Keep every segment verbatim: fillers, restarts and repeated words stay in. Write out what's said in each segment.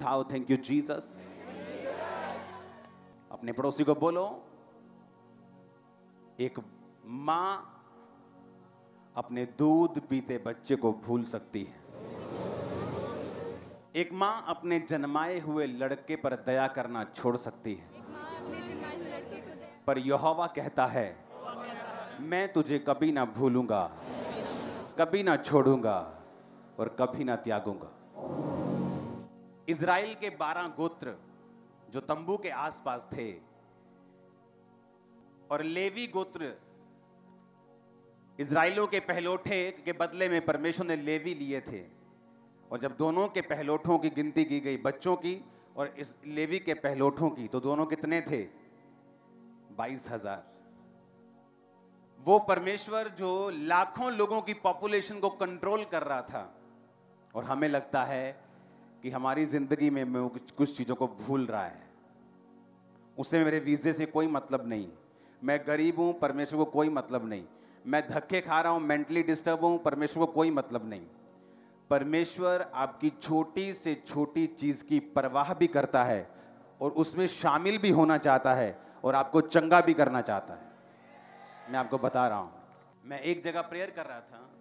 उठाओ। Thank you Jesus. अपने पड़ोसी को बोलो, एक मां अपने दूध पीते बच्चे को भूल सकती है। एक मां अपने जन्माए हुए लड़के पर दया करना छोड़ सकती है, पर यहोवा कहता है मैं तुझे कभी ना भूलूंगा, कभी ना छोड़ूंगा और कभी ना त्यागूंगा। इज़राइल के बारह गोत्र जो तंबू के आसपास थे और लेवी गोत्र इज़राइलों के पहलोठे के बदले में परमेश्वर ने लेवी लिए थे, और जब दोनों के पहलोठों की गिनती की गई, बच्चों की और इस लेवी के पहलोठों की, तो दोनों कितने थे? बाईस हजार। वो परमेश्वर जो लाखों लोगों की पॉपुलेशन को कंट्रोल कर रहा था, और हमें लगता है कि हमारी जिंदगी में वो कुछ चीजों को भूल रहा है। उसे मेरे वीजे से कोई मतलब नहीं, मैं गरीब हूं, परमेश्वर को कोई मतलब नहीं, मैं धक्के खा रहा हूं, मेंटली डिस्टर्ब हूं, परमेश्वर को कोई मतलब नहीं। परमेश्वर आपकी छोटी से छोटी चीज की परवाह भी करता है और उसमें शामिल भी होना चाहता है और आपको चंगा भी करना चाहता है। मैं आपको बता रहा हूं, मैं एक जगह प्रेयर कर रहा था,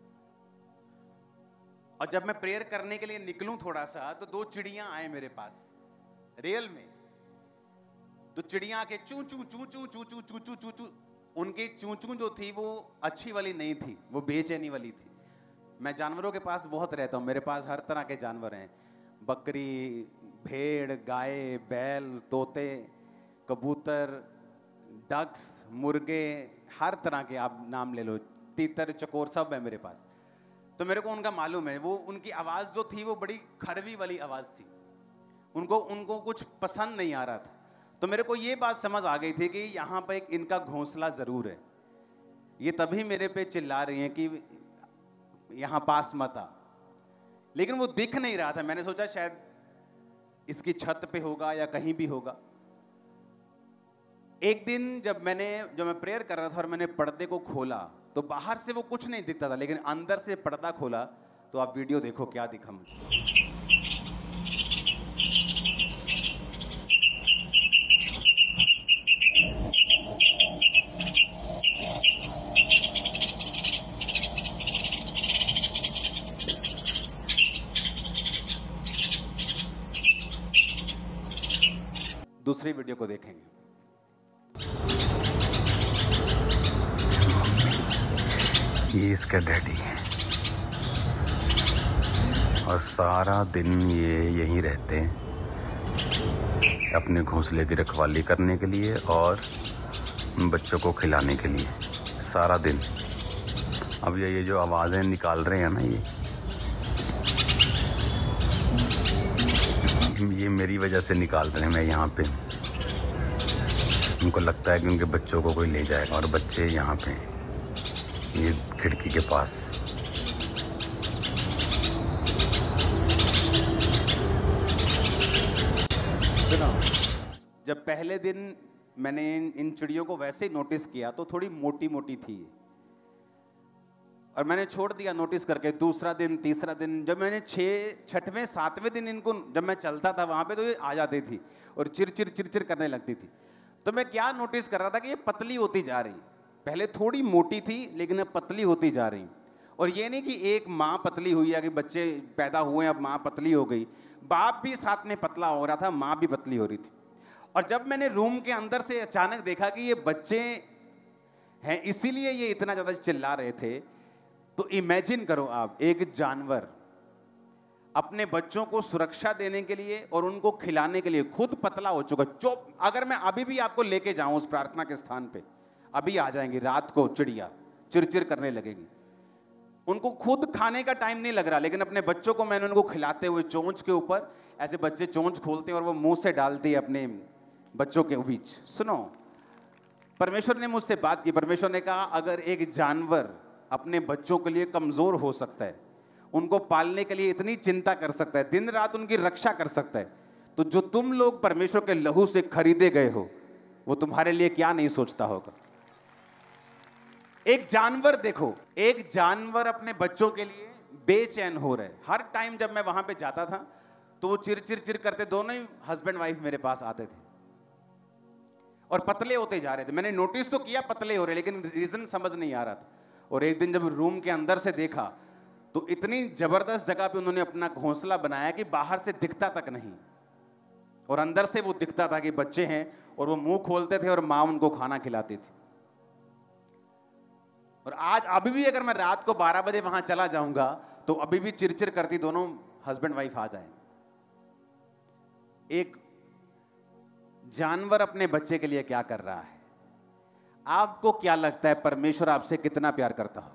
और जब मैं प्रेयर करने के लिए निकलूं थोड़ा सा, तो दो चिड़ियां आए मेरे पास रियल में। तो चिड़ियां के चू चू चू चू चू चू चू चू चू चू उनकी चू चू जो थी वो अच्छी वाली नहीं थी, वो बेचैनी वाली थी। मैं जानवरों के पास बहुत रहता हूँ, मेरे पास हर तरह के जानवर हैं, बकरी, भेड़, गाय, बैल, तोते, कबूतर, डक्स, मुर्गे, हर तरह के आप नाम ले लो, तीतर, चकोर, सब है मेरे पास। तो मेरे को उनका मालूम है, वो उनकी आवाज़ जो थी वो बड़ी खड़वी वाली आवाज़ थी, उनको उनको कुछ पसंद नहीं आ रहा था। तो मेरे को ये बात समझ आ गई थी कि यहाँ पर एक इनका घोंसला ज़रूर है, ये तभी मेरे पे चिल्ला रही हैं कि यहाँ पास मत आ, लेकिन वो दिख नहीं रहा था। मैंने सोचा शायद इसकी छत पे होगा या कहीं भी होगा। एक दिन जब मैंने जब मैं प्रेयर कर रहा था और मैंने पर्दे को खोला, तो बाहर से वो कुछ नहीं दिखता था, लेकिन अंदर से पर्दा खोला तो आप वीडियो देखो क्या दिखा मुझे। दूसरी वीडियो को देखेंगे। ये इसका डैडी है और सारा दिन ये यहीं रहते हैं अपने घोंसले की रखवाली करने के लिए और बच्चों को खिलाने के लिए, सारा दिन। अब ये ये जो आवाज़ें निकाल रहे हैं ना, ये ये मेरी वजह से निकाल रहे हैं। मैं यहाँ पे, उनको लगता है कि उनके बच्चों को कोई ले जाएगा, और बच्चे यहाँ पे ये खिड़की के पास। सुनो, जब पहले दिन मैंने इन चिड़ियों को वैसे ही नोटिस किया तो थोड़ी मोटी मोटी थी, और मैंने छोड़ दिया नोटिस करके। दूसरा दिन, तीसरा दिन, जब मैंने छः छठवें सातवें दिन इनको, जब मैं चलता था वहाँ पे, तो ये आ जाती थी और चिरचिर चिरचिर करने लगती थी। तो मैं क्या नोटिस कर रहा था कि ये पतली होती जा रही, पहले थोड़ी मोटी थी लेकिन अब पतली होती जा रही। और ये नहीं कि एक माँ पतली हुई है कि बच्चे पैदा हुए अब माँ पतली हो गई, बाप भी साथ में पतला हो रहा था, माँ भी पतली हो रही थी। और जब मैंने रूम के अंदर से अचानक देखा कि ये बच्चे हैं, इसीलिए ये इतना ज़्यादा चिल्ला रहे थे, तो इमेजिन करो आप, एक जानवर अपने बच्चों को सुरक्षा देने के लिए और उनको खिलाने के लिए खुद पतला हो चुका। चुप, अगर मैं अभी भी आपको लेके जाऊं उस प्रार्थना के स्थान पे, अभी आ जाएंगी रात को चिड़िया, चिरचिर करने लगेगी। उनको खुद खाने का टाइम नहीं लग रहा, लेकिन अपने बच्चों को मैंने उनको खिलाते हुए चोंच के ऊपर, ऐसे बच्चे चोंच खोलते हैं और वो मुंह से डालते हैं अपने बच्चों के बीच। सुनो, परमेश्वर ने मुझसे बात की। परमेश्वर ने कहा अगर एक जानवर अपने बच्चों के लिए कमजोर हो सकता है, उनको पालने के लिए इतनी चिंता कर सकता है, दिन रात उनकी रक्षा कर सकता है, तो जो तुम लोग परमेश्वर के लहू से खरीदे गए हो, वो तुम्हारे लिए क्या नहीं सोचता होगा। एक जानवर देखो, एक जानवर अपने बच्चों के लिए बेचैन हो रहा है। हर टाइम जब मैं वहां पे जाता था तो वो चिर चिर चिर करते, दोनों ही हस्बैंड वाइफ मेरे पास आते थे और पतले होते जा रहे थे। मैंने नोटिस तो किया पतले हो रहे, लेकिन रीजन समझ नहीं आ रहा था। और एक दिन जब रूम के अंदर से देखा तो इतनी जबरदस्त जगह पे उन्होंने अपना घोंसला बनाया कि बाहर से दिखता तक नहीं, और अंदर से वो दिखता था कि बच्चे हैं, और वो मुंह खोलते थे और माँ उनको खाना खिलाती थी। और आज अभी भी अगर मैं रात को बारह बजे वहां चला जाऊंगा तो अभी भी चिरचिर करती दोनों हस्बैंड वाइफ आ जाएंगे। एक जानवर अपने बच्चे के लिए क्या कर रहा है? आपको क्या लगता है परमेश्वर आपसे कितना प्यार करता हो?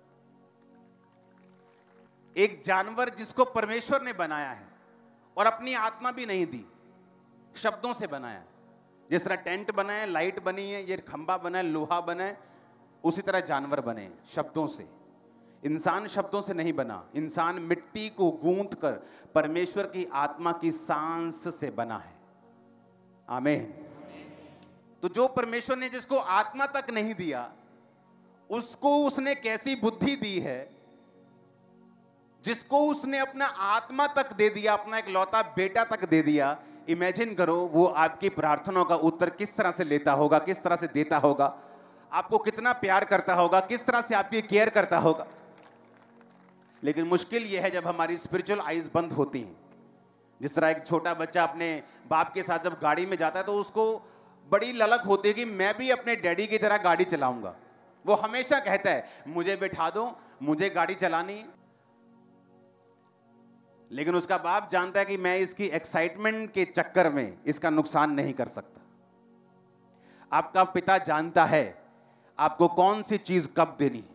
एक जानवर जिसको परमेश्वर ने बनाया है और अपनी आत्मा भी नहीं दी, शब्दों से बनाया है। जिस तरह टेंट बना है, लाइट बनी है, ये खंबा बना है, लोहा बना है, उसी तरह जानवर बने शब्दों से। इंसान शब्दों से नहीं बना, इंसान मिट्टी को गूंथ कर परमेश्वर की आत्मा की सांस से बना है। आमीन। तो जो परमेश्वर ने जिसको आत्मा तक नहीं दिया, उसको उसने कैसी बुद्धि दी है? जिसको उसने अपना आत्मा तक दे दिया, अपना एक लौता बेटा तक दे दिया, इमेजिन करो वो आपकी प्रार्थनाओं का उत्तर किस तरह से लेता होगा, किस तरह से देता होगा, आपको कितना प्यार करता होगा, किस तरह से आपकी केयर करता होगा। लेकिन मुश्किल यह है जब हमारी स्पिरिचुअल आईज बंद होती हैं। जिस तरह एक छोटा बच्चा अपने बाप के साथ जब गाड़ी में जाता है तो उसको बड़ी ललक होती है कि मैं भी अपने डैडी की तरह गाड़ी चलाऊंगा। वो हमेशा कहता है मुझे बिठा दो, मुझे गाड़ी चलानी है। लेकिन उसका बाप जानता है कि मैं इसकी एक्साइटमेंट के चक्कर में इसका नुकसान नहीं कर सकता। आपका पिता जानता है आपको कौन सी चीज कब देनी है।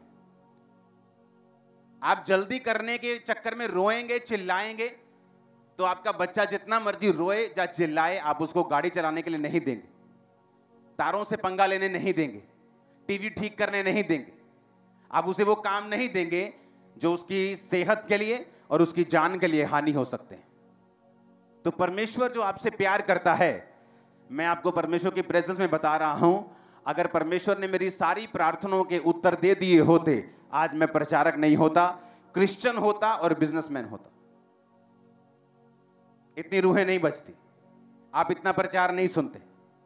आप जल्दी करने के चक्कर में रोएंगे, चिल्लाएंगे, तो आपका बच्चा जितना मर्जी रोए या चिल्लाए, आप उसको गाड़ी चलाने के लिए नहीं देंगे, तारों से पंगा लेने नहीं देंगे, टीवी ठीक करने नहीं देंगे, आप उसे वो काम नहीं देंगे जो उसकी सेहत के लिए और उसकी जान के लिए हानि हो सकते हैं। तो परमेश्वर जो आपसे प्यार करता है, मैं आपको परमेश्वर की प्रेजेंस में बता रहा हूं, अगर परमेश्वर ने मेरी सारी प्रार्थनाओं के उत्तर दे दिए होते, आज मैं प्रचारक नहीं होता, क्रिश्चियन होता और बिजनेसमैन होता। इतनी रूहें नहीं बचती, आप इतना प्रचार नहीं सुनते।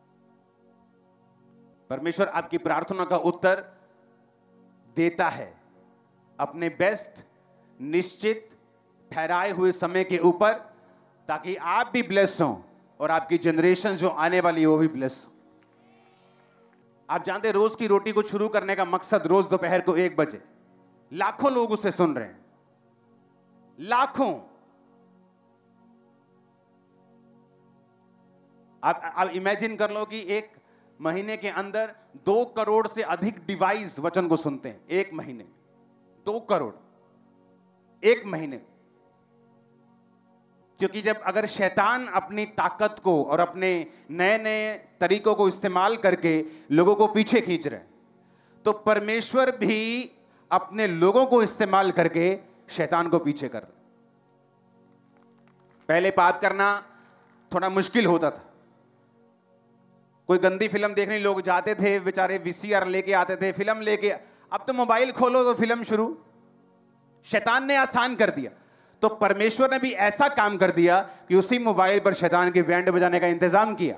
परमेश्वर आपकी प्रार्थना का उत्तर देता है अपने बेस्ट, निश्चित, ठहराए हुए समय के ऊपर, ताकि आप भी ब्लेस हों और आपकी जनरेशन जो आने वाली है वो भी ब्लेस हो। आप जानते हैं रोज की रोटी को शुरू करने का मकसद रोज दोपहर को एक बजे लाखों लोग उसे सुन रहे हैं, लाखों। आप आप इमेजिन कर लो कि एक महीने के अंदर दो करोड़ से अधिक डिवाइस वचन को सुनते हैं। एक महीने में दो करोड़, एक महीने में। क्योंकि जब अगर शैतान अपनी ताकत को और अपने नए नए तरीकों को इस्तेमाल करके लोगों को पीछे खींच रहे हैं, तो परमेश्वर भी अपने लोगों को इस्तेमाल करके शैतान को पीछे कर रहे। पहले बात करना थोड़ा मुश्किल होता था। कोई गंदी फिल्म देखने लोग जाते थे, बेचारे वीसीआर लेके आते थे, फिल्म लेके। अब तो मोबाइल खोलो तो फिल्म शुरू। शैतान ने आसान कर दिया, तो परमेश्वर ने भी ऐसा काम कर दिया कि उसी मोबाइल पर शैतान की बैंड बजाने का इंतजाम किया।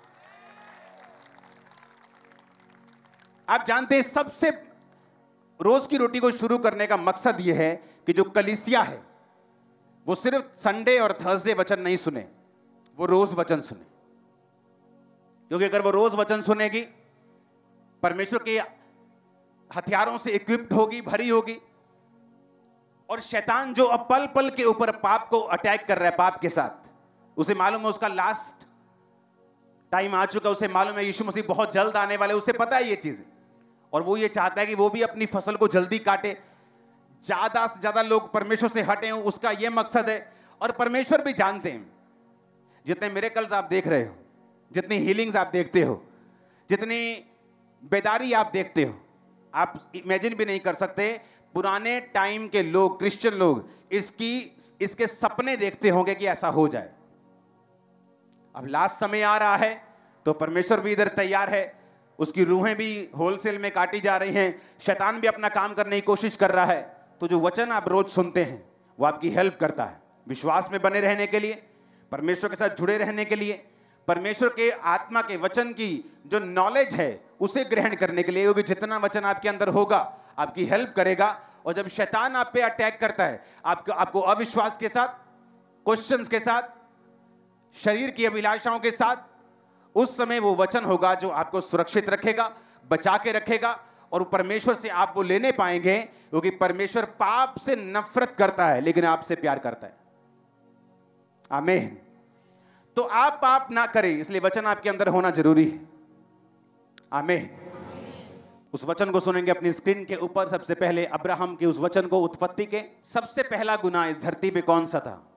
आप जानते हैं सबसे रोज की रोटी को शुरू करने का मकसद यह है कि जो कलीसिया है वो सिर्फ संडे और थर्सडे वचन नहीं सुने, वो रोज वचन सुने। क्योंकि अगर वो रोज वचन सुनेगी, परमेश्वर के हथियारों से इक्विप्ड होगी, भरी होगी, और शैतान जो अब पल पल के ऊपर पाप को अटैक कर रहा है, पाप के साथ, उसे मालूम है उसका लास्ट टाइम आ चुका, उसे मालूम है यीशु मसीह बहुत जल्द आने वाले, उसे पता है ये चीजें, और वो ये चाहता है कि वो भी अपनी फसल को जल्दी काटे, ज्यादा से ज्यादा लोग परमेश्वर से हटे, उसका ये मकसद है। और परमेश्वर भी जानते हैं, जितने मिरेकल्स आप देख रहे हो, जितनी हीलिंग्स आप देखते हो, जितनी बेदारी आप देखते हो, आप इमेजिन भी नहीं कर सकते पुराने टाइम के लोग, क्रिश्चियन लोग, इसकी इसके सपने देखते होंगे कि ऐसा हो जाए। अब लास्ट समय आ रहा है तो परमेश्वर भी इधर तैयार है, उसकी रूहें भी होलसेल में काटी जा रही हैं, शैतान भी अपना काम करने की कोशिश कर रहा है। तो जो वचन आप रोज सुनते हैं वो आपकी हेल्प करता है विश्वास में बने रहने के लिए, परमेश्वर के साथ जुड़े रहने के लिए, परमेश्वर के आत्मा के वचन की जो नॉलेज है उसे ग्रहण करने के लिए, क्योंकि जितना वचन आपके अंदर होगा आपकी हेल्प करेगा। और जब शैतान आप पे अटैक करता है, आपको आपको अविश्वास के साथ, क्वेश्चंस के साथ, शरीर की अभिलाषाओं के साथ, उस समय वो वचन होगा जो आपको सुरक्षित रखेगा, बचा के रखेगा, और परमेश्वर से आप वो लेने पाएंगे, क्योंकि परमेश्वर पाप से नफरत करता है लेकिन आपसे प्यार करता है। आमीन। तो आप पाप ना करें, इसलिए वचन आपके अंदर होना जरूरी है। आमीन। उस वचन को सुनेंगे अपनी स्क्रीन के ऊपर। सबसे पहले अब्राहम के उस वचन को, उत्पत्ति के। सबसे पहला गुनाह इस धरती पे कौन सा था?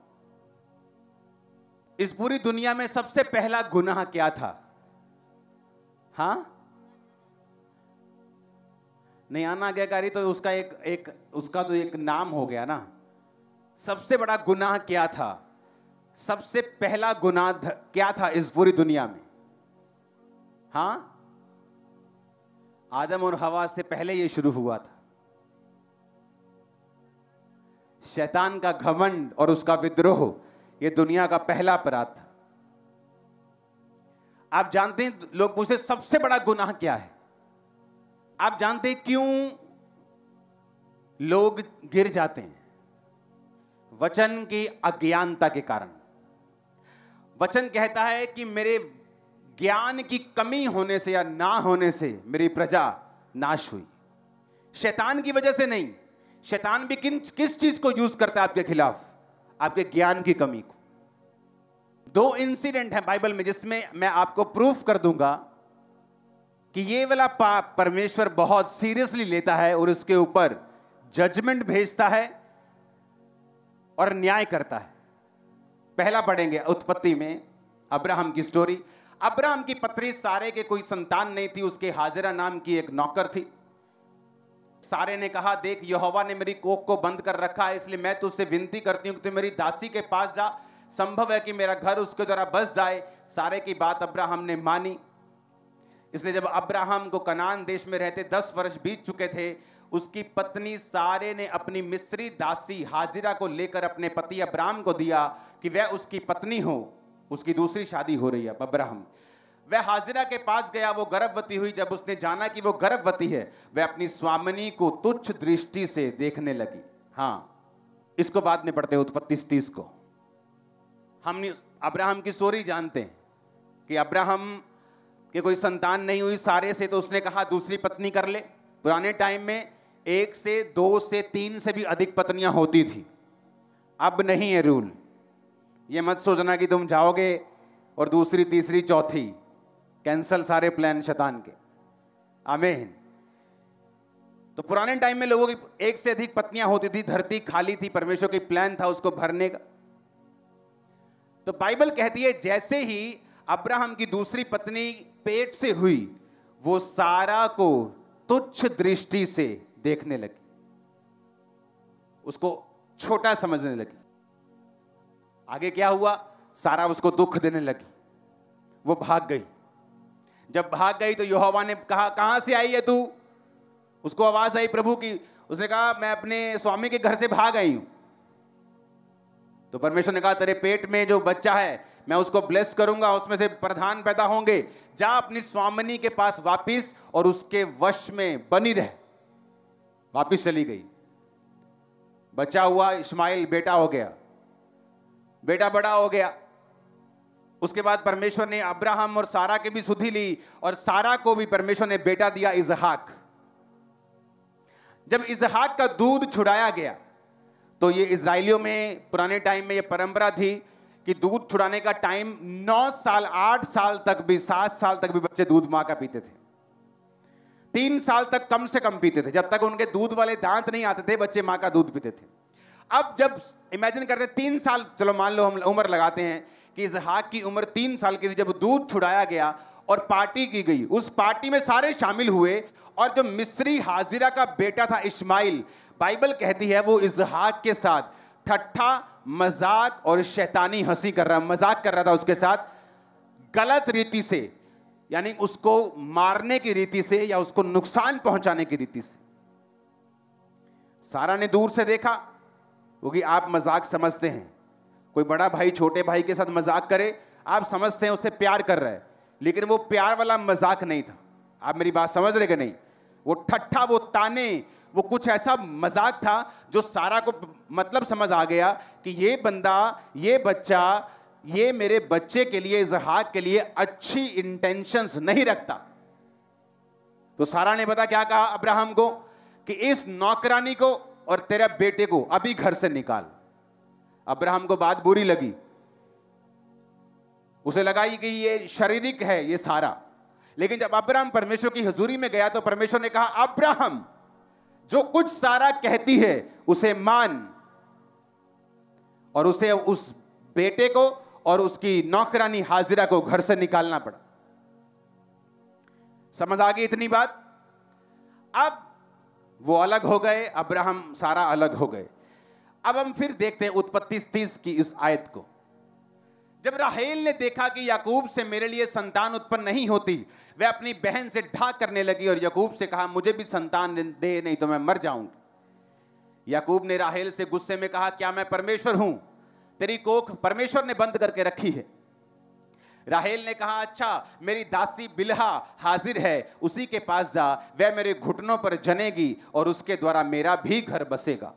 इस पूरी दुनिया में सबसे पहला गुनाह क्या था? हां, नहीं आना आज्ञाकारी, तो उसका एक एक उसका तो एक नाम हो गया ना। सबसे बड़ा गुनाह क्या था? सबसे पहला गुनाह क्या था इस पूरी दुनिया में? हां, आदम और हवा से पहले यह शुरू हुआ था। शैतान का घमंड और उसका विद्रोह, यह दुनिया का पहला अपराध था। आप जानते हैं, लोग पूछते सबसे बड़ा गुनाह क्या है? आप जानते हैं क्यों लोग गिर जाते हैं? वचन की अज्ञानता के कारण। वचन कहता है कि मेरे ज्ञान की कमी होने से या ना होने से मेरी प्रजा नाश हुई। शैतान की वजह से नहीं। शैतान भी किन किस चीज को यूज करता है आपके खिलाफ? आपके ज्ञान की कमी को। दो इंसिडेंट है बाइबल में जिसमें मैं आपको प्रूफ कर दूंगा कि ये वाला पाप परमेश्वर बहुत सीरियसली लेता है और इसके ऊपर जजमेंट भेजता है और न्याय करता है। पहला पढ़ेंगे उत्पत्ति में, अब्राहम की स्टोरी। अब्राहम की पत्नी सारे के कोई संतान नहीं थी, उसके हाजिरा नाम की एक नौकर थी। सारे ने कहा, देख यहोवा ने मेरी कोख को बंद कर रखा है, इसलिए मैं तुझसे विनती करती हूं कि तू मेरी दासी के पास जा, संभव है कि मेरा घर उसके द्वारा बस जाए। सारे की बात अब्राहम ने मानी। इसलिए जब अब्राहम को कनान देश में रहते दस वर्ष बीत चुके थे, उसकी पत्नी सारे ने अपनी मिस्री दासी हाजिरा को लेकर अपने पति अब्राहम को दिया कि वह उसकी पत्नी हो। उसकी दूसरी शादी हो रही है अब्राहम। वह हाजिरा के पास गया, वो गर्भवती हुई। जब उसने जाना कि वो गर्भवती है, वह अपनी स्वामिनी को तुच्छ दृष्टि से देखने लगी। हाँ, इसको बाद में पढ़ते हैं उत्पत्ति तीस को। हम अब्राहम की स्टोरी जानते हैं कि अब्राहम के कोई संतान नहीं हुई सारे से, तो उसने कहा दूसरी पत्नी कर ले। पुराने टाइम में एक से, दो से, तीन से भी अधिक पत्नियां होती थी। अब नहीं है रूल। ये मत सोचना कि तुम जाओगे और दूसरी, तीसरी, चौथी, कैंसल सारे प्लान शैतान के। आमीन। तो पुराने टाइम में लोगों की एक से अधिक पत्नियां होती थी, धरती खाली थी, परमेश्वर की प्लान था उसको भरने का। तो बाइबल कहती है जैसे ही अब्राहम की दूसरी पत्नी पेट से हुई, वो सारा को तुच्छ दृष्टि से देखने लगी, उसको छोटा समझने लगी। आगे क्या हुआ? सारा उसको दुख देने लगी, वो भाग गई। जब भाग गई तो यहोवा ने कहा, कहां से आई है तू? उसको आवाज आई प्रभु की। उसने कहा, मैं अपने स्वामी के घर से भाग आई हूं। तो परमेश्वर ने कहा, तेरे पेट में जो बच्चा है मैं उसको ब्लेस करूंगा, उसमें से प्रधान पैदा होंगे। जा अपनी स्वामिनी के पास वापिस और उसके वश में बनी रह। वापिस चली गई। बच्चा हुआ, इस्माइल बेटा हो गया। बेटा बड़ा हो गया। उसके बाद परमेश्वर ने अब्राहम और सारा की भी सुधि ली और सारा को भी परमेश्वर ने बेटा दिया, इसहाक। जब इसहाक का दूध छुड़ाया गया तो ये इजराइलियों में पुराने टाइम में ये परंपरा थी कि दूध छुड़ाने का टाइम नौ साल, आठ साल तक भी, सात साल तक भी बच्चे दूध मां का पीते थे। तीन साल तक कम से कम पीते थे। जब तक उनके दूध वाले दांत नहीं आते थे, बच्चे मां का दूध पीते थे। अब जब इमेजिन करते तीन साल, चलो मान लो हम उम्र लगाते हैं कि इसहाक की उम्र तीन साल की थी जब दूध छुड़ाया गया और पार्टी की गई। उस पार्टी में सारे शामिल हुए और जो मिस्री हाजिरा का बेटा था इस्माइल, बाइबल कहती है वो इसहाक के साथ ठट्ठा, मजाक और शैतानी हंसी कर रहा, मजाक कर रहा था उसके साथ, गलत रीति से, यानी उसको मारने की रीति से या उसको नुकसान पहुंचाने की रीति से। सारा ने दूर से देखा, क्योंकि आप मजाक समझते हैं, कोई बड़ा भाई छोटे भाई के साथ मजाक करे, आप समझते हैं उससे प्यार कर रहा है, लेकिन वो प्यार वाला मजाक नहीं था। आप मेरी बात समझ रहे कि नहीं? वो ठट्ठा, वो ताने, वो कुछ ऐसा मजाक था जो सारा को मतलब समझ आ गया कि ये बंदा, ये बच्चा, ये मेरे बच्चे के लिए, इजहाक के लिए अच्छी इंटेंशंस नहीं रखता। तो सारा ने पता क्या कहा अब्राहम को कि इस नौकरानी को और तेरे बेटे को अभी घर से निकाल। अब्राहम को बात बुरी लगी, उसे लगा कि ये शारीरिक है ये सारा। लेकिन जब अब्राहम परमेश्वर की हुजूरी में गया तो परमेश्वर ने कहा, अब्राहम जो कुछ सारा कहती है उसे मान, और उसे उस बेटे को और उसकी नौकरानी हाजिरा को घर से निकालना पड़ा। समझ आ गई इतनी बात? अब वो अलग हो गए, अब्राहम सारा अलग हो गए। अब हम फिर देखते हैं उत्पत्ति तीस की इस आयत को। जब राहेल ने देखा कि याकूब से मेरे लिए संतान उत्पन्न नहीं होती, वह अपनी बहन से ढाक करने लगी और याकूब से कहा, मुझे भी संतान दे, नहीं तो मैं मर जाऊंगी। याकूब ने राहेल से गुस्से में कहा, क्या मैं परमेश्वर हूं? तेरी कोख परमेश्वर ने बंद करके रखी है। राहेल ने कहा, अच्छा मेरी दासी बिल्हा हाजिर है, उसी के पास जा, वह मेरे घुटनों पर जनेगी और उसके द्वारा मेरा भी घर बसेगा।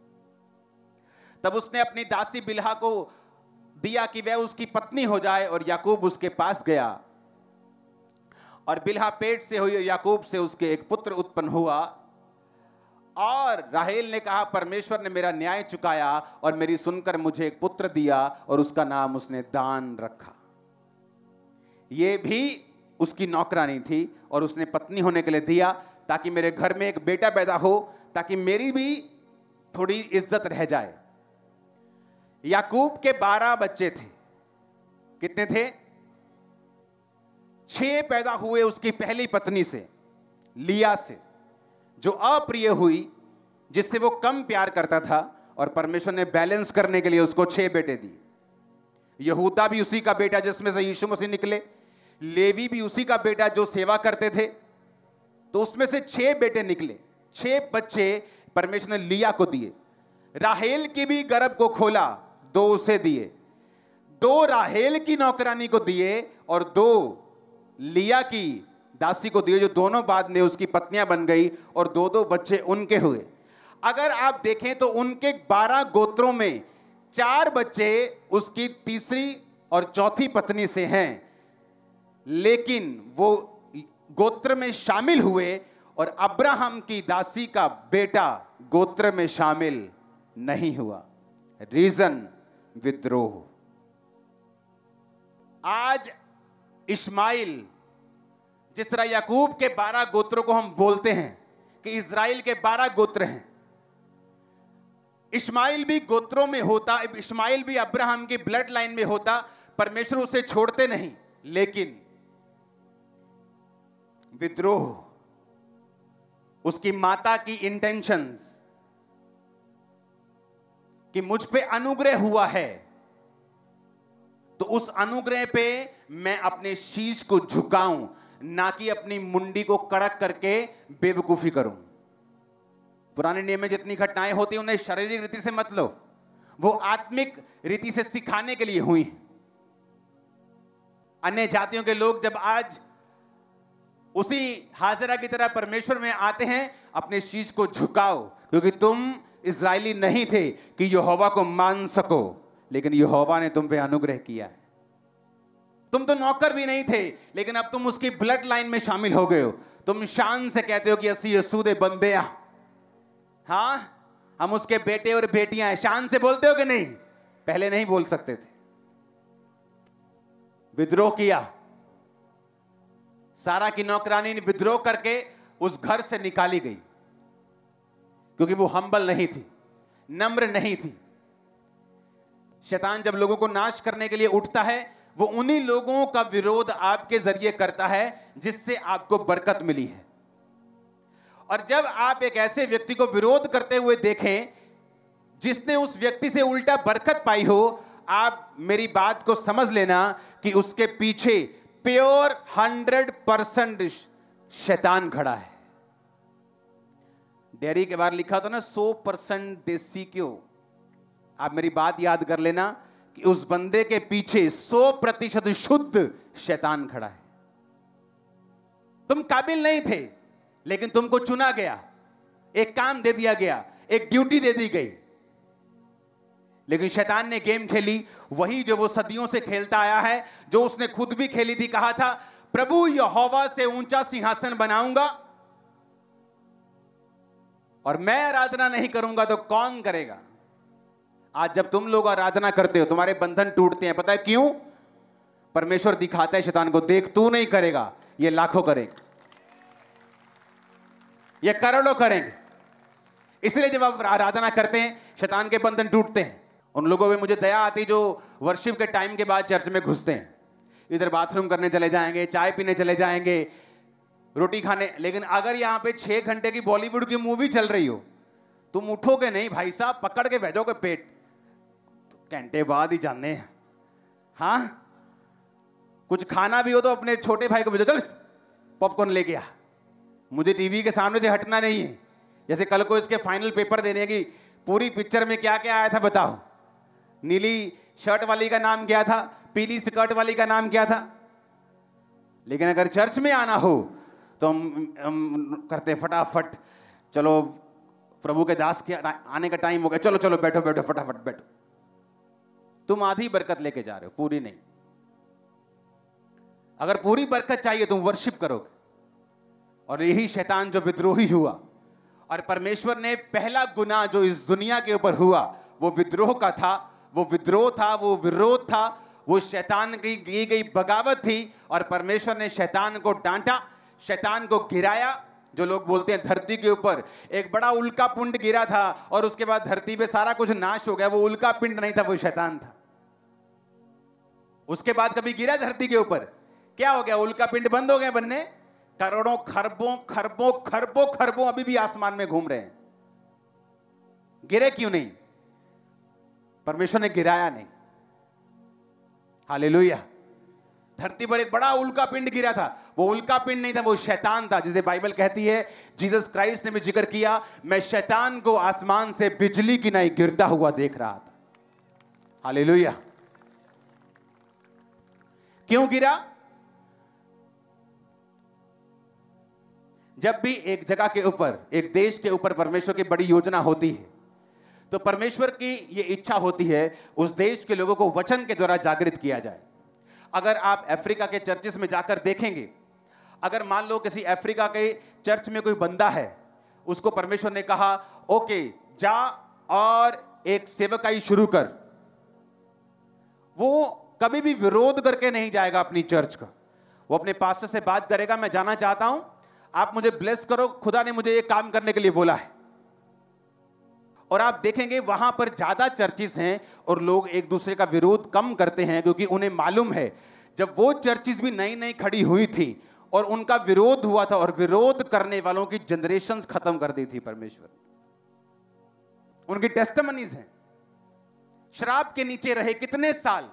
तब उसने अपनी दासी बिल्हा को दिया कि वह उसकी पत्नी हो जाए, और याकूब उसके पास गया और बिल्हा पेट से हुई, याकूब से उसके एक पुत्र उत्पन्न हुआ। और राहेल ने कहा, परमेश्वर ने मेरा न्याय चुकाया और मेरी सुनकर मुझे एक पुत्र दिया, और उसका नाम उसने दान रखा। ये भी उसकी नौकरानी थी और उसने पत्नी होने के लिए दिया, ताकि मेरे घर में एक बेटा पैदा हो, ताकि मेरी भी थोड़ी इज्जत रह जाए। याकूब के बारह बच्चे थे। कितने थे? छह पैदा हुए उसकी पहली पत्नी से, लिया से, जो अप्रिय हुई, जिससे वो कम प्यार करता था, और परमेश्वर ने बैलेंस करने के लिए उसको छह बेटे दिए। यहूदा भी उसी का बेटा जिसमें से यीशु मसीह निकले, लेवी भी उसी का बेटा जो सेवा करते थे, तो उसमें से छह बेटे निकले। छह बच्चे परमेश्वर ने लिया को दिए। राहेल की भी गर्भ को खोला, दो उसे दिए। दो राहेल की नौकरानी को दिए और दो लिया की दासी को दिए, जो दोनों बाद में उसकी पत्नियां बन गई, और दो दो बच्चे उनके हुए। अगर आप देखें तो उनके बारह गोत्रों में चार बच्चे उसकी तीसरी और चौथी पत्नी से हैं, लेकिन वो गोत्र में शामिल हुए, और अब्राहम की दासी का बेटा गोत्र में शामिल नहीं हुआ। रीजन, विद्रोह। आज इस्माइल, जिस तरह याकूब के बारह गोत्रों को हम बोलते हैं कि इजराइल के बारह गोत्र हैं, इस्माइल भी गोत्रों में होता, इस्माइल भी अब्राहम की ब्लड लाइन में होता, परमेश्वर उसे छोड़ते नहीं, लेकिन विद्रोह, उसकी माता की इंटेंशंस कि मुझ पे अनुग्रह हुआ है, तो उस अनुग्रह पे मैं अपने शीश को झुकाऊं, ना कि अपनी मुंडी को कड़क करके बेवकूफी करूं। पुराने नियम में जितनी घटनाएं होती हैं उन्हें शारीरिक रीति से मत लो, वो आत्मिक रीति से सिखाने के लिए हुई। अन्य जातियों के लोग जब आज उसी हाजिरा की तरह परमेश्वर में आते हैं, अपने शीश को झुकाओ, क्योंकि तुम इजरायली नहीं थे कि यहोवा को मान सको, लेकिन यहोवा ने तुम पे अनुग्रह किया है। तुम तो नौकर भी नहीं थे, लेकिन अब तुम उसकी ब्लड लाइन में शामिल हो गए हो। तुम शान से कहते हो कि असी यसू दे बंदे आ, हाँ हम उसके बेटे और बेटियां हैं। शान से बोलते हो कि नहीं? पहले नहीं बोल सकते थे। विद्रोह किया। सारा की नौकरानी ने विद्रोह करके उस घर से निकाली गई, क्योंकि वो हम्बल नहीं थी, नम्र नहीं थी। शैतान जब लोगों को नाश करने के लिए उठता है, वो उन्हीं लोगों का विरोध आपके जरिए करता है जिससे आपको बरकत मिली है। और जब आप एक ऐसे व्यक्ति को विरोध करते हुए देखें जिसने उस व्यक्ति से उल्टा बरकत पाई हो, आप मेरी बात को समझ लेना कि उसके पीछे प्योर हंड्रेड परसेंट शैतान खड़ा है। डेयरी के बाहर लिखा था ना, सौ परसेंट देसी क्यों। आप मेरी बात याद कर लेना कि उस बंदे के पीछे सौ प्रतिशत शुद्ध शैतान खड़ा है। तुम काबिल नहीं थे, लेकिन तुमको चुना गया, एक काम दे दिया गया, एक ड्यूटी दे दी गई, लेकिन शैतान ने गेम खेली, वही जो वो सदियों से खेलता आया है, जो उसने खुद भी खेली थी। कहा था, प्रभु यहोवा से ऊंचा सिंहासन बनाऊंगा और मैं आराधना नहीं करूंगा तो कौन करेगा। आज जब तुम लोग आराधना करते हो, तुम्हारे बंधन टूटते हैं। पता है क्यों? परमेश्वर दिखाता है शैतान को, देख तू नहीं करेगा, ये लाखों करेंगे, ये करोड़ों करेंगे। इसलिए जब आप आराधना करते हैं, शैतान के बंधन टूटते हैं। उन लोगों में मुझे दया आती जो वर्शिप के टाइम के बाद चर्च में घुसते हैं, इधर बाथरूम करने चले जाएंगे, चाय पीने चले जाएंगे, रोटी खाने। लेकिन अगर यहां पे छह घंटे की बॉलीवुड की मूवी चल रही हो, तुम उठोगे नहीं भाई साहब, पकड़ के भेजोगे पेट, तो घंटे बाद ही जाने हैं। हाँ, कुछ खाना भी हो तो अपने छोटे भाई को भेजो, चल पॉपकॉर्न लेके आ, मुझे टीवी के सामने से हटना नहीं है। जैसे कल को इसके फाइनल पेपर देने की, पूरी पिक्चर में क्या क्या आया था बताओ? नीली शर्ट वाली का नाम क्या था? पीली स्कर्ट वाली का नाम क्या था? लेकिन अगर चर्च में आना हो तो हम, हम करते फटाफट, चलो प्रभु के दास के आने का टाइम हो गया, चलो चलो बैठो बैठो फटाफट बैठो। तुम आधी बरकत लेके जा रहे हो, पूरी नहीं। अगर पूरी बरकत चाहिए तुम वर्शिप करोगे। और यही शैतान जो विद्रोही हुआ, और परमेश्वर ने पहला गुनाह जो इस दुनिया के ऊपर हुआ वो विद्रोह का था, वो विद्रोह था, वो विरोध था, वो शैतान की की गई बगावत थी। और परमेश्वर ने शैतान को डांटा, शैतान को गिराया। जो लोग बोलते हैं धरती के ऊपर एक बड़ा उल्का पिंड गिरा था और उसके बाद धरती पे सारा कुछ नाश हो गया, वो उल्का पिंड नहीं था, वो शैतान था। उसके बाद कभी गिरा धरती के ऊपर, क्या हो गया? उल्का पिंड बंद हो गए बनने। करोड़ों खरबों खरबों खरबों खरबों अभी भी आसमान में घूम रहे हैं। गिरे क्यों नहीं? परमेश्वर ने गिराया नहीं। हालेलुया। धरती पर एक बड़ा उल्का पिंड गिरा था, वो उल्का पिंड नहीं था, वो शैतान था, जिसे बाइबल कहती है, जीसस क्राइस्ट ने भी जिक्र किया, मैं शैतान को आसमान से बिजली की नाई गिरता हुआ देख रहा था। हालेलुया। क्यों गिरा? जब भी एक जगह के ऊपर, एक देश के ऊपर परमेश्वर की बड़ी योजना होती है, तो परमेश्वर की यह इच्छा होती है उस देश के लोगों को वचन के द्वारा जागृत किया जाए। अगर आप अफ्रीका के चर्चेस में जाकर देखेंगे, अगर मान लो किसी अफ्रीका के चर्च में कोई बंदा है, उसको परमेश्वर ने कहा ओके जा और एक सेवकाई शुरू कर, वो कभी भी विरोध करके नहीं जाएगा अपनी चर्च का। वो अपने पास्टर से बात करेगा, मैं जाना चाहता हूं, आप मुझे ब्लेस करो, खुदा ने मुझे ये काम करने के लिए बोला है। और आप देखेंगे वहां पर ज्यादा चर्चिस हैं और लोग एक दूसरे का विरोध कम करते हैं, क्योंकि उन्हें मालूम है जब वो चर्चिस भी नई नई खड़ी हुई थी और उनका विरोध हुआ था, और विरोध करने वालों की जनरेशंस खत्म कर दी थी परमेश्वर। उनकी टेस्टिमनीज हैं। शराब के नीचे रहे कितने साल,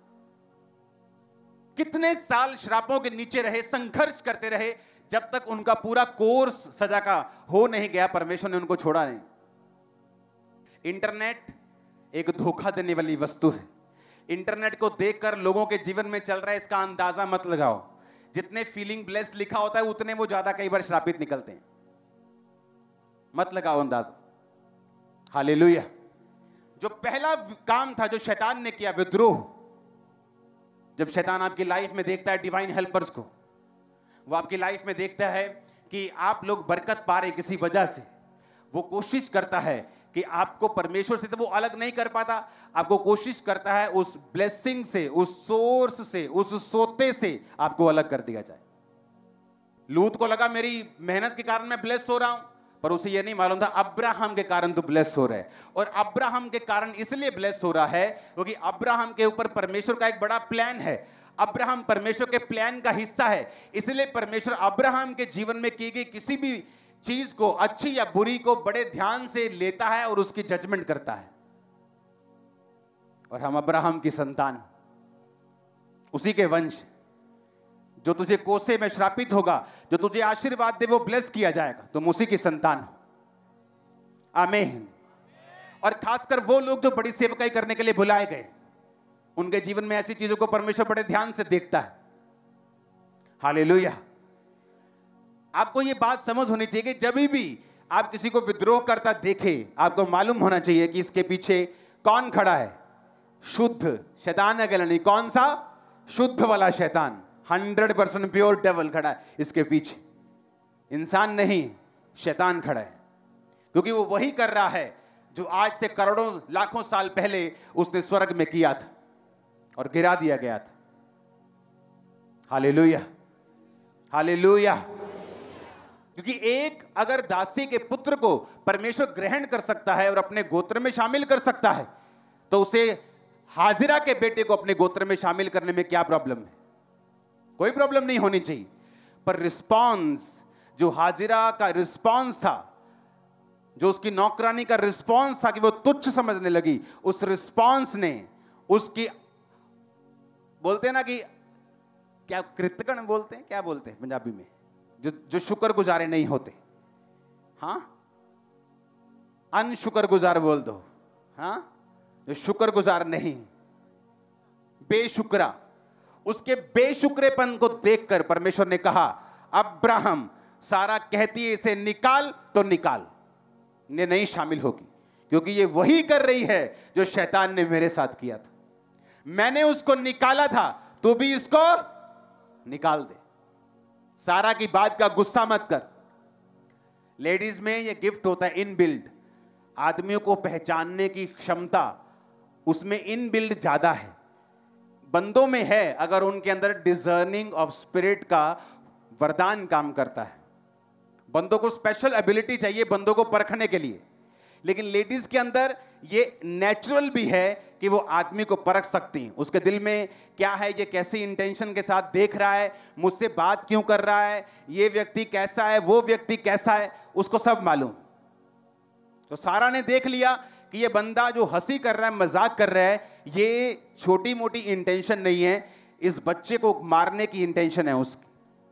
कितने साल शराबों के नीचे रहे, संघर्ष करते रहे, जब तक उनका पूरा कोर्स सजा का हो नहीं गया, परमेश्वर ने उनको छोड़ा नहीं। इंटरनेट एक धोखा देने वाली वस्तु है। इंटरनेट को देखकर लोगों के जीवन में चल रहा है इसका अंदाजा मत लगाओ। जितने फीलिंग ब्लेस्ड लिखा होता है उतने वो ज्यादा कई बार श्रापित निकलते हैं। मत लगाओ अंदाजा। हालेलुया। जो पहला काम था जो शैतान ने किया, विद्रोह, जब शैतान आपकी लाइफ में देखता है डिवाइन हेल्पर्स को, वो आपकी लाइफ में देखता है कि आप लोग बरकत पा रहे किसी वजह से, वो कोशिश करता है कि आपको परमेश्वर से तो वो अलग नहीं कर पाता, आपको कोशिश करता है उस ब्लेसिंग से, उस सोर्स से, उस सोते से आपको अलग कर दिया जाए। लूत को लगा मेरी मेहनत के कारण मैं ब्लेस हो रहा हूं, पर उसे ये नहीं मालूम था अब्राहम के कारण तो ब्लेस हो रहा है। और अब्राहम के कारण इसलिए ब्लेस हो रहा है क्योंकि अब्राहम के ऊपर परमेश्वर का एक बड़ा प्लान है। अब्राहम परमेश्वर के प्लान का हिस्सा है, इसलिए परमेश्वर अब्राहम के जीवन में की गई किसी भी चीज को, अच्छी या बुरी को, बड़े ध्यान से लेता है और उसकी जजमेंट करता है। और हम अब्राहम की संतान, उसी के वंश, जो तुझे कोसे में श्रापित होगा, जो तुझे आशीर्वाद दे वो ब्लेस किया जाएगा, तुम उसी की संतान हो। आमीन। और खासकर वो लोग जो बड़ी सेवकाई करने के लिए बुलाए गए, उनके जीवन में ऐसी चीजों को परमेश्वर बड़े ध्यान से देखता है। हालेलुया। आपको ये बात समझ होनी चाहिए कि जब भी आप किसी को विद्रोह करता देखे, आपको मालूम होना चाहिए कि इसके पीछे कौन खड़ा है। शुद्ध शैतान अकेला नहीं, कौन सा? शुद्ध वाला शैतान, हंड्रेड परसेंट प्योर डेवल खड़ा है इसके पीछे। इंसान नहीं, शैतान खड़ा है, क्योंकि वो वही कर रहा है जो आज से करोड़ों लाखों साल पहले उसने स्वर्ग में किया था और गिरा दिया गया था। Hallelujah, hallelujah. क्योंकि एक अगर दासी के पुत्र को परमेश्वर ग्रहण कर सकता है और अपने गोत्र में शामिल कर सकता है, तो उसे हाजिरा के बेटे को अपने गोत्र में शामिल करने में क्या प्रॉब्लम है? कोई प्रॉब्लम नहीं होनी चाहिए। पर रिस्पॉन्स, जो हाजिरा का रिस्पॉन्स था, जो उसकी नौकरानी का रिस्पॉन्स था कि वो तुच्छ समझने लगी, उस रिस्पॉन्स ने उसकी, बोलते हैं ना कि क्या कृतज्ञ बोलते हैं, क्या बोलते हैं पंजाबी में, जो जो शुक्र गुजारे नहीं होते, हाँ, अनशुक्र गुजार बोल दो, हाँ, जो शुक्र गुजार नहीं, बेशुक्रा, उसके बेशुक्रेपन को देखकर परमेश्वर ने कहा, अब्राहम, सारा कहती है इसे निकाल तो निकाल, ये नहीं शामिल होगी, क्योंकि ये वही कर रही है जो शैतान ने मेरे साथ किया था। मैंने उसको निकाला था, तू भी इसको निकाल दे। सारा की बात का गुस्सा मत कर। लेडीज में ये गिफ्ट होता है इनबिल्ड, आदमियों को पहचानने की क्षमता उसमें इनबिल्ड ज्यादा है। बंदों में है, अगर उनके अंदर डिजर्निंग ऑफ स्पिरिट का वरदान काम करता है। बंदों को स्पेशल एबिलिटी चाहिए बंदों को परखने के लिए, लेकिन लेडीज के अंदर ये नेचुरल भी है कि वो आदमी को परख सकती हैं। उसके दिल में क्या है, ये कैसी इंटेंशन के साथ देख रहा है, मुझसे बात क्यों कर रहा है, ये व्यक्ति कैसा है, वो व्यक्ति कैसा है, उसको सब मालूम। तो सारा ने देख लिया कि ये बंदा जो हंसी कर रहा है, मजाक कर रहा है, ये छोटी मोटी इंटेंशन नहीं है, इस बच्चे को मारने की इंटेंशन है उसकी।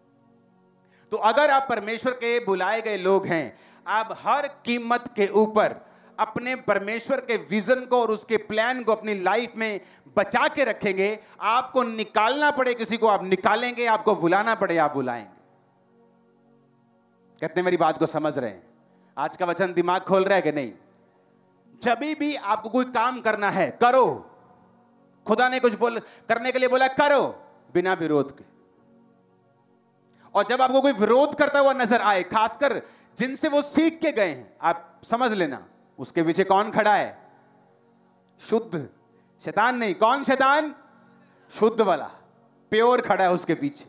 तो अगर आप परमेश्वर के बुलाए गए लोग हैं, आप हर कीमत के ऊपर अपने परमेश्वर के विजन को और उसके प्लान को अपनी लाइफ में बचा के रखेंगे। आपको निकालना पड़े किसी को, आप निकालेंगे, आपको बुलाना पड़े, आप बुलाएंगे। कहते हैं मेरी बात को समझ रहे हैं? आज का वचन दिमाग खोल रहा है कि नहीं? जब भी आपको कोई काम करना है, करो। खुदा ने कुछ बोल करने के लिए बोला, करो बिना विरोध के। और जब आपको कोई विरोध करता हुआ नजर आए, खासकर जिनसे वो सीख के गए हैं, आप समझ लेना उसके पीछे कौन खड़ा है? शुद्ध, शैतान नहीं। कौन शैतान? शुद्ध वाला, प्योर खड़ा है उसके पीछे।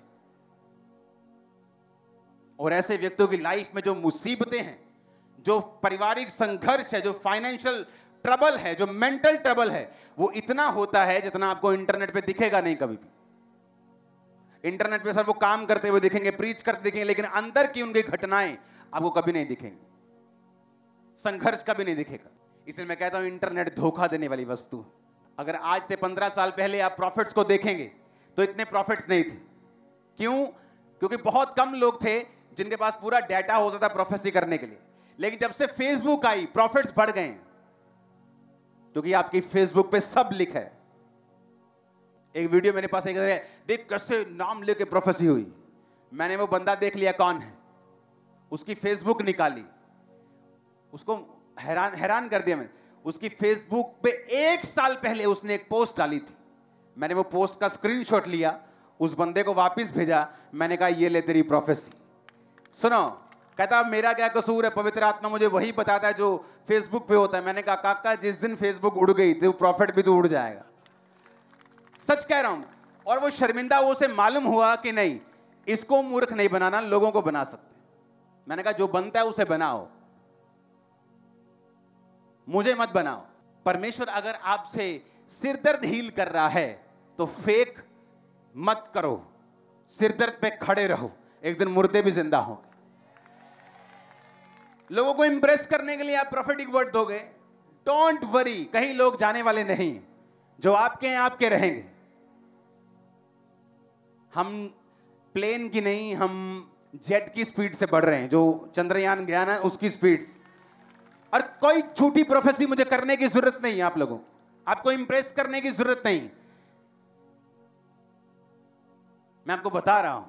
और ऐसे व्यक्तियों की लाइफ में जो मुसीबतें हैं, जो पारिवारिक संघर्ष है, जो फाइनेंशियल ट्रबल है, जो मेंटल ट्रबल है, वो इतना होता है जितना आपको इंटरनेट पे दिखेगा नहीं कभी भी। इंटरनेट पे सर वो काम करते हुए दिखेंगे, प्रीच करते दिखेंगे, लेकिन अंदर की उनकी घटनाएं आपको कभी नहीं दिखेंगी, संघर्ष कभी नहीं दिखेगा। इसलिए मैं कहता हूं इंटरनेट धोखा देने वाली वस्तु। अगर आज से पंद्रह साल पहले आप प्रॉफिट्स को देखेंगे तो इतने प्रॉफिट्स नहीं थे। क्यों? क्योंकि बहुत कम लोग थे जिनके पास पूरा डाटा होता था प्रोफेसी करने के लिए। लेकिन जब से फेसबुक आई, प्रॉफिट्स बढ़ गए, क्योंकि आपकी फेसबुक पे सब लिखा है। एक वीडियो मेरे पास एक है, देख कैसे नाम लेके प्रोफेसी हुई। मैंने वो बंदा देख लिया कौन है, उसकी फेसबुक निकाली, उसको हैरान हैरान कर दिया मैंने। उसकी फेसबुक पे एक साल पहले उसने एक पोस्ट डाली थी। मैंने वो पोस्ट का स्क्रीनशॉट लिया, उस बंदे को वापस भेजा। मैंने कहा ये ले तेरी प्रोफेसी। सुनो, कहता मेरा क्या कसूर है, पवित्र आत्मा मुझे वही बताता है जो फेसबुक पे होता है। मैंने कहा काका जिस दिन फेसबुक उड़ गई तो प्रॉफिट भी तो उड़ जाएगा। सच कह रहा हूं। और वो शर्मिंदा, वो से मालूम हुआ कि नहीं, इसको मूर्ख नहीं बनाना, लोगों को बना सकते। मैंने कहा जो बनता है उसे बनाओ, मुझे मत बनाओ। परमेश्वर अगर आपसे सिरदर्द हील कर रहा है तो फेक मत करो, सिरदर्द पे खड़े रहो, एक दिन मुर्दे भी जिंदा होंगे। लोगों को इंप्रेस करने के लिए आप प्रोफेटिक वर्ड दोगे, डोंट वरी, कहीं लोग जाने वाले नहीं, जो आपके हैं आपके रहेंगे। हम प्लेन की नहीं, हम जेट की स्पीड से बढ़ रहे हैं, जो चंद्रयान गया ना उसकी स्पीड से। और कोई झूठी प्रोफेसी मुझे करने की जरूरत नहीं है। आप लोगों आपको इंप्रेस करने की जरूरत नहीं। मैं आपको बता रहा हूं,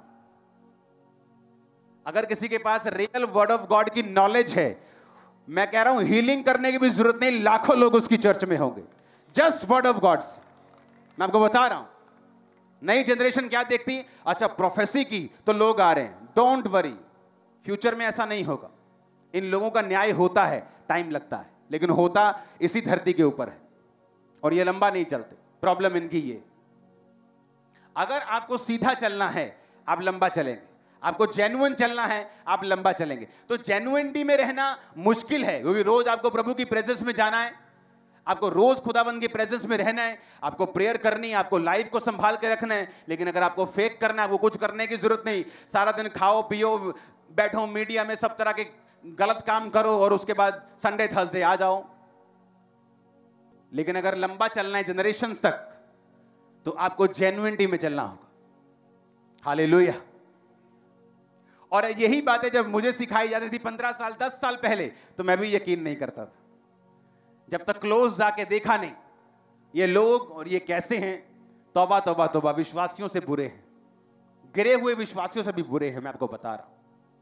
अगर किसी के पास रियल वर्ड ऑफ गॉड की नॉलेज है, मैं कह रहा हूं हीलिंग करने की भी जरूरत नहीं, लाखों लोग उसकी चर्च में होंगे, जस्ट वर्ड ऑफ गॉड्स। मैं आपको बता रहा हूं, नई जनरेशन क्या देखती, अच्छा प्रोफेसी की तो लोग आ रहे हैं। डोंट वरी, फ्यूचर में ऐसा नहीं होगा। इन लोगों का न्याय होता है, टाइम लगता है, लेकिन होता इसी धरती के ऊपर है, और ये लंबा नहीं चलते। प्रॉब्लम इनकी ये, अगर आपको सीधा चलना है आप लंबा चलेंगे, आपको जेन्युइन चलना है आप लंबा चलेंगे। तो जेन्युइनिटी में रहना मुश्किल है, क्योंकि रोज आपको प्रभु की प्रेजेंस में जाना है, आपको रोज खुदाबंद की प्रेजेंस में रहना है, आपको प्रेयर करनी है, आपको लाइफ को संभाल के रखना है। लेकिन अगर आपको फेक करना है, आपको कुछ करने की जरूरत नहीं, सारा दिन खाओ पियो बैठो मीडिया में सब तरह के गलत काम करो और उसके बाद संडे थर्सडे आ जाओ। लेकिन अगर लंबा चलना है जनरेशंस तक, तो आपको जेन्युइनिटी में चलना होगा। हालेलुया। और यही बातें जब मुझे सिखाई जाती थी पंद्रह साल दस साल पहले, तो मैं भी यकीन नहीं करता था, जब तक क्लोज जाके देखा नहीं ये लोग और ये कैसे हैं। तौबा तौबा तौबा, विश्वासियों से बुरे हैं, गिरे हुए विश्वासियों से भी बुरे हैं, मैं आपको बता रहा हूं।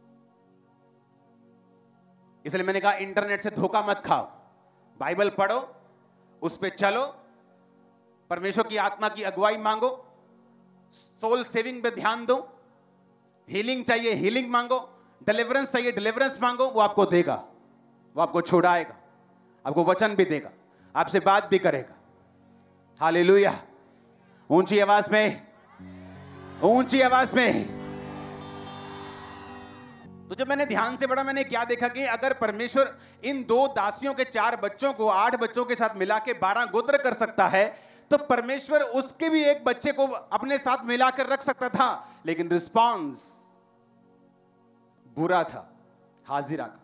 इसलिए मैंने कहा इंटरनेट से धोखा मत खाओ, बाइबल पढ़ो, उस पे चलो, परमेश्वर की आत्मा की अगुवाई मांगो, सोल सेविंग पे ध्यान दो, हीलिंग चाहिए हीलिंग मांगो, डिलीवरेंस चाहिए डिलीवरेंस मांगो, वो आपको देगा, वो आपको छुड़ाएगा, आपको वचन भी देगा, आपसे बात भी करेगा। हालेलुया। ऊंची आवाज में, ऊंची आवाज में। तो जब मैंने ध्यान से पढ़ा, मैंने क्या देखा कि अगर परमेश्वर इन दो दासियों के चार बच्चों को आठ बच्चों के साथ मिला के बारह गोत्र कर सकता है, तो परमेश्वर उसके भी एक बच्चे को अपने साथ मिलाकर रख सकता था। लेकिन रिस्पॉन्स बुरा था हाजिरा का।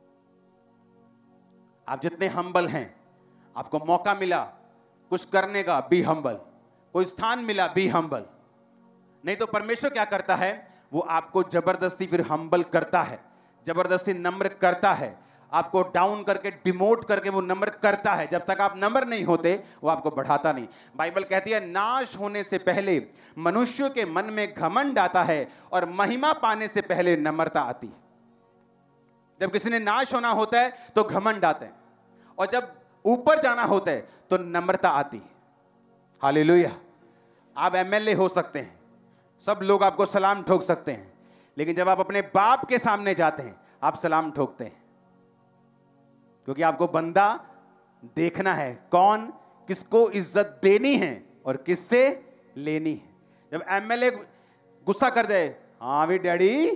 आप जितने हम्बल हैं, आपको मौका मिला कुछ करने का, बी हम्बल, कोई स्थान मिला, बी हम्बल। नहीं तो परमेश्वर क्या करता है, वो आपको जबरदस्ती फिर हम्बल करता है, जबरदस्ती नम्र करता है, आपको डाउन करके डिमोट करके वो नम्र करता है। जब तक आप नम्र नहीं होते वो आपको बढ़ाता नहीं। बाइबल कहती है नाश होने से पहले मनुष्य के मन में घमंड आता है और महिमा पाने से पहले नम्रता आती है। जब किसी ने नाश होना होता है तो घमंड आते हैं, और जब ऊपर जाना होता है तो नम्रता आती है। हालेलुया। आप एमएलए हो सकते हैं, सब लोग आपको सलाम ठोक सकते हैं, लेकिन जब आप अपने बाप के सामने जाते हैं आप सलाम ठोकते हैं, क्योंकि आपको बंदा देखना है कौन किसको इज्जत देनी है और किससे लेनी है। जब एमएलए गुस्सा कर जाए, हाँ भी डैडी,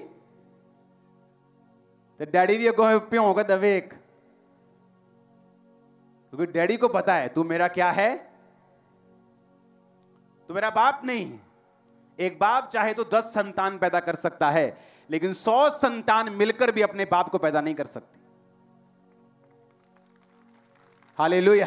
तो डैडी भी प्यों होगा दवेक, क्योंकि डैडी को पता है तू मेरा क्या है, तू मेरा बाप नहीं। एक बाप चाहे तो दस संतान पैदा कर सकता है, लेकिन सौ संतान मिलकर भी अपने बाप को पैदा नहीं कर सकती। हालेलुया।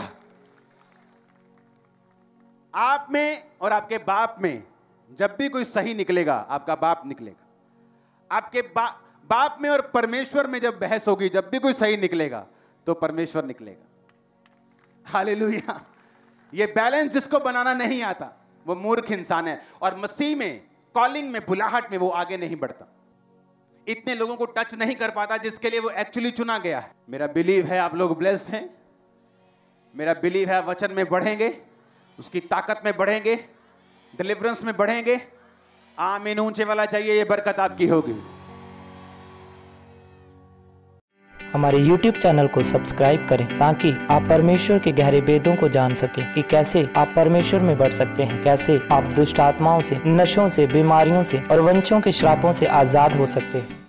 आप में और आपके बाप में जब भी कोई सही निकलेगा, आपका बाप निकलेगा। आपके बा, बाप में और परमेश्वर में जब बहस होगी, जब भी कोई सही निकलेगा तो परमेश्वर निकलेगा। हालेलुया। ये बैलेंस जिसको बनाना नहीं आता वो मूर्ख इंसान है, और मसीह में, कॉलिंग में, बुलाहट में वो आगे नहीं बढ़ता, इतने लोगों को टच नहीं कर पाता जिसके लिए वो एक्चुअली चुना गया है। मेरा बिलीव है आप लोग ब्लेस्ड हैं, मेरा बिलीव है वचन में बढ़ेंगे, उसकी ताकत में बढ़ेंगे, डिलीवरेंस में बढ़ेंगे। आमीन। ऊंचे वाला चाहिए, ये बरकत आपकी होगी। हमारे यूट्यूब चैनल को सब्सक्राइब करें ताकि आप परमेश्वर के गहरे वेदों को जान सकें कि कैसे आप परमेश्वर में बढ़ सकते हैं, कैसे आप दुष्ट आत्माओं से, नशों से, बीमारियों से और वंशों के श्रापों से आजाद हो सकते हैं।